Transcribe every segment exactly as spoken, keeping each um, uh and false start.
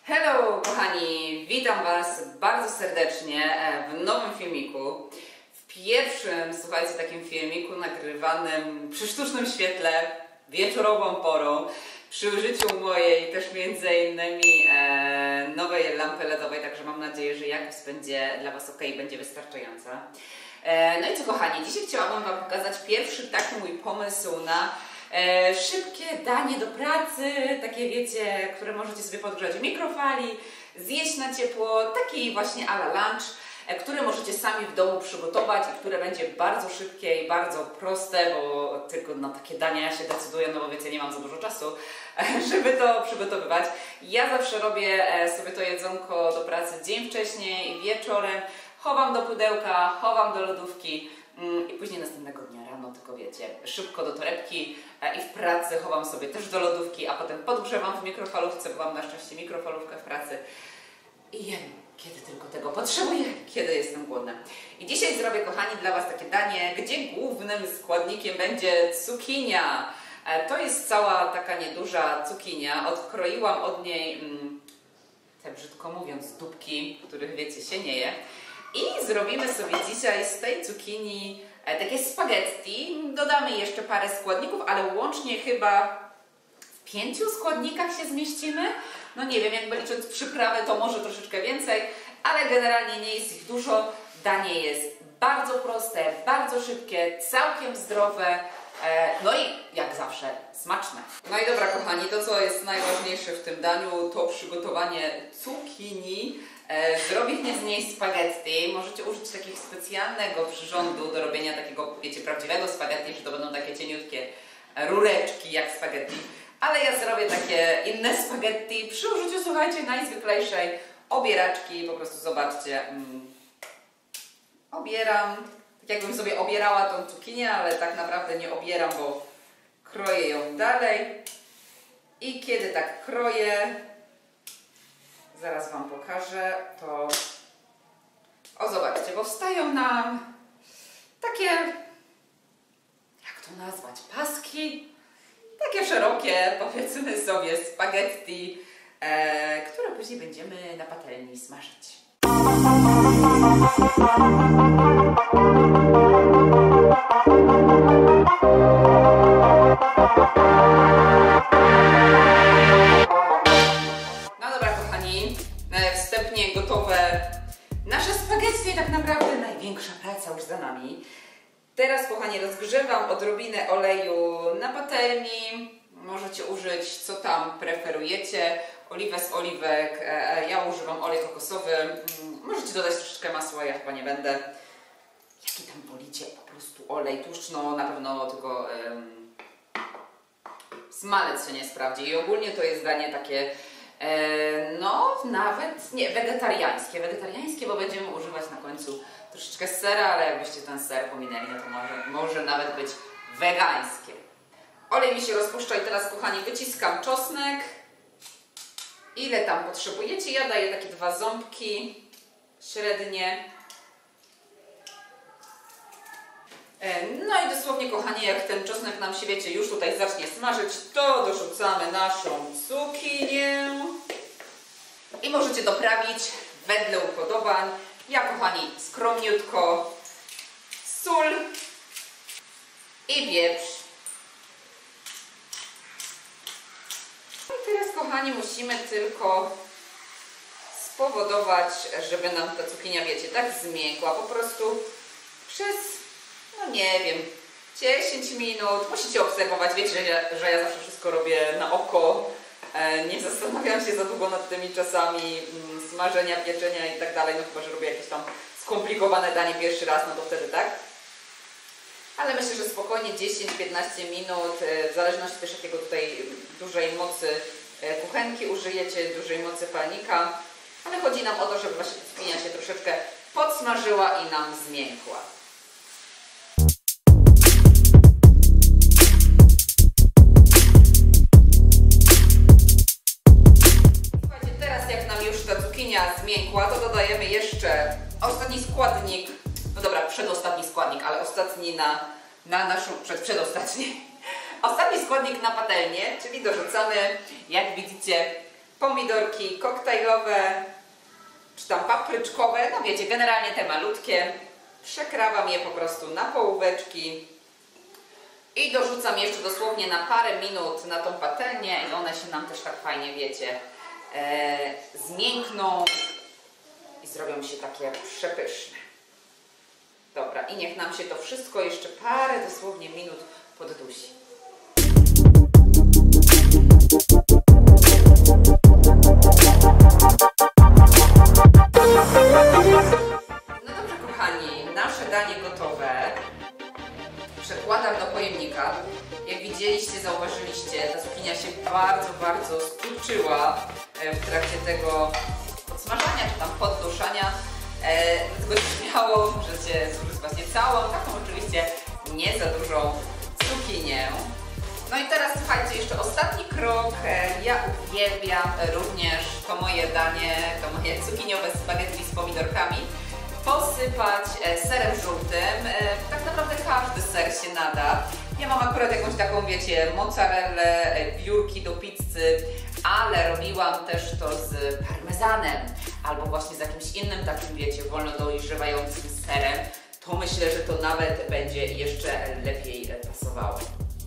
Hello kochani, witam Was bardzo serdecznie w nowym filmiku. W pierwszym, słuchajcie, takim filmiku nagrywanym przy sztucznym świetle, wieczorową porą, przy użyciu mojej też między innymi e, nowej lampy ledowej, także mam nadzieję, że jakość będzie dla Was ok, będzie wystarczająca. E, no i co kochani, dzisiaj chciałabym Wam pokazać pierwszy taki mój pomysł na E, szybkie danie do pracy, takie wiecie, które możecie sobie podgrzać w mikrofali, zjeść na ciepło, taki właśnie a la lunch, e, które możecie sami w domu przygotować i które będzie bardzo szybkie i bardzo proste, bo tylko na takie dania ja się decyduję, no bo wiecie, nie mam za dużo czasu, żeby to przygotowywać. Ja zawsze robię e, sobie to jedzonko do pracy dzień wcześniej, wieczorem, chowam do pudełka, chowam do lodówki i później następnego dnia rano, tylko wiecie, szybko do torebki i w pracy chowam sobie też do lodówki, a potem podgrzewam w mikrofalówce, bo mam na szczęście mikrofalówkę w pracy i jem, kiedy tylko tego potrzebuję, kiedy jestem głodna. I dzisiaj zrobię, kochani, dla Was takie danie, gdzie głównym składnikiem będzie cukinia. To jest cała taka nieduża cukinia, odkroiłam od niej mm, te, brzydko mówiąc, dupki, których wiecie, się nie je. I zrobimy sobie dzisiaj z tej cukinii e, takie spaghetti. Dodamy jeszcze parę składników, ale łącznie chyba w pięciu składnikach się zmieścimy. No nie wiem, jakby licząc przyprawy, to może troszeczkę więcej, ale generalnie nie jest ich dużo. Danie jest bardzo proste, bardzo szybkie, całkiem zdrowe, e, no i jak zawsze smaczne. No i dobra kochani, to co jest najważniejsze w tym daniu, to przygotowanie cukinii. E, zrobienie z niej spaghetti. Możecie użyć takiego specjalnego przyrządu do robienia takiego, wiecie, prawdziwego spaghetti, że to będą takie cieniutkie rureczki jak spaghetti. Ale ja zrobię takie inne spaghetti przy użyciu, słuchajcie, najzwyklejszej obieraczki. Po prostu zobaczcie. Mm, obieram, tak jakbym sobie obierała tą cukinię, ale tak naprawdę nie obieram, bo kroję ją dalej. I kiedy tak kroję, zaraz Wam pokażę, to o zobaczcie, bo wstają nam takie, jak to nazwać, paski, takie szerokie, powiedzmy sobie, spaghetti, e, które później będziemy na patelni smażyć. Wstępnie gotowe nasze spaghetti, tak naprawdę największa praca już za nami. Teraz, kochani, rozgrzewam odrobinę oleju na patelni. Możecie użyć, co tam preferujecie. Oliwę z oliwek, ja używam olej kokosowy. Możecie dodać troszeczkę masła, ja chyba nie będę. Jaki tam wolicie, po prostu olej, tłuszcz, no na pewno tylko um, smalec się nie sprawdzi. I ogólnie to jest danie takie no, nawet nie, wegetariańskie, wegetariańskie, bo będziemy używać na końcu troszeczkę sera, ale jakbyście ten ser pominęli, no to może, może nawet być wegańskie. Olej mi się rozpuszcza i teraz, kochani, wyciskam czosnek. Ile tam potrzebujecie? Ja daję takie dwa ząbki średnie. No i dosłownie, kochani, jak ten czosnek nam się, wiecie, już tutaj zacznie smażyć, to dorzucamy naszą cukinię i możecie doprawić wedle upodobań. Ja, kochani, skromniutko sól i pieprz. I teraz, kochani, musimy tylko spowodować, żeby nam ta cukinia, wiecie, tak zmiękła po prostu przez, no nie wiem, dziesięć minut. Musicie obserwować, wiecie, że ja, że ja zawsze wszystko robię na oko. E, nie zastanawiam się za długo nad tymi czasami mm, smażenia, pieczenia i tak dalej. No chyba, że robię jakieś tam skomplikowane danie pierwszy raz, no to wtedy tak. Ale myślę, że spokojnie dziesięć do piętnastu minut, e, w zależności też jakiego tutaj dużej mocy e, kuchenki użyjecie, dużej mocy palnika. Ale chodzi nam o to, żeby właśnie cukinia się troszeczkę podsmażyła i nam zmiękła. Zmiękła, to dodajemy jeszcze ostatni składnik, no dobra, przedostatni składnik, ale ostatni na, na naszą, przed, przedostatni, ostatni składnik na patelnię, czyli dorzucamy, jak widzicie, pomidorki koktajlowe, czy tam papryczkowe, no wiecie, generalnie te malutkie. Przekrawam je po prostu na połóweczki i dorzucam jeszcze dosłownie na parę minut na tą patelnię i one się nam też tak fajnie, wiecie, e, zmiękną i zrobią się takie przepyszne. Dobra, i niech nam się to wszystko jeszcze parę dosłownie minut poddusi. No dobrze, kochani, nasze danie gotowe. Przekładam do pojemnika. Jak widzieliście, zauważyliście, ta cukinia się bardzo, bardzo skurczyła w trakcie tego podsmażania, czy tam podduszania. E, dlatego śmiało możecie zużyć właśnie całą, taką oczywiście nie za dużą cukinię. No i teraz słuchajcie, jeszcze ostatni krok. E, ja uwielbiam również to moje danie, to moje cukiniowe spaghetti z pomidorkami posypać e, serem żółtym. E, tak naprawdę każdy ser się nada. Ja mam akurat jakąś taką, wiecie, mozzarellę, e, biurki do pizzy, ale robiłam też to z parmezanem albo właśnie z jakimś innym takim, wiecie, wolno dojrzewającym serem. To myślę, że to nawet będzie jeszcze lepiej pasowało.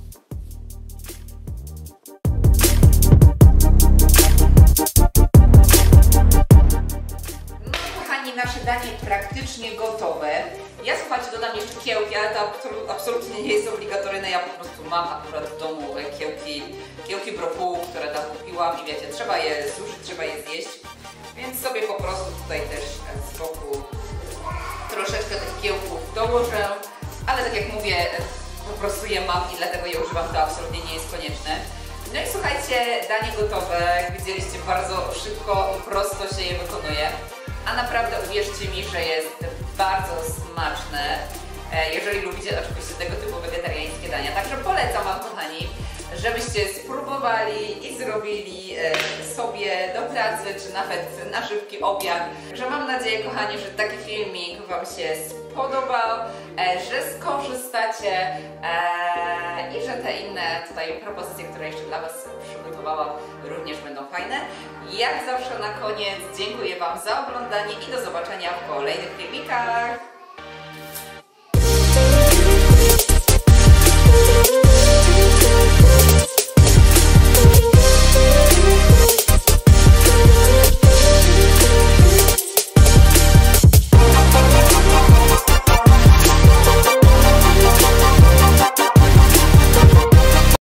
Nasze danie praktycznie gotowe. Ja, słuchajcie, dodam jeszcze kiełki, ale to absolutnie nie jest obligatoryjne. Ja po prostu mam akurat w domu kiełki, kiełki brokułu, które tam kupiłam i wiecie, trzeba je zużyć, trzeba je zjeść. Więc sobie po prostu tutaj też z boku troszeczkę tych kiełków dołożę. Ale tak jak mówię, po prostu je mam i dlatego je używam, to absolutnie nie jest konieczne. No i słuchajcie, danie gotowe. Jak widzieliście, bardzo szybko i prosto się je wykonuje. A naprawdę uwierzcie mi, że jest bardzo smaczne, jeżeli lubicie oczywiście tego typu wegetariańskie dania. Także polecam Wam, kochani, żebyście spróbowali i zrobili sobie do pracy, czy nawet na szybki obiad. Także mam nadzieję, kochani, że taki filmik Wam się spodobał, że skorzystacie i że te inne tutaj propozycje, które jeszcze dla Was przygotowałam, również będą fajne. Jak zawsze na koniec dziękuję Wam za oglądanie i do zobaczenia w kolejnych filmikach.